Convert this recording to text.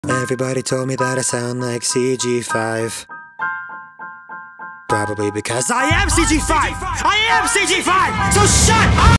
Everybody told me that I sound like Cg5. Probably because I am Cg5! I am Cg5! So shut up!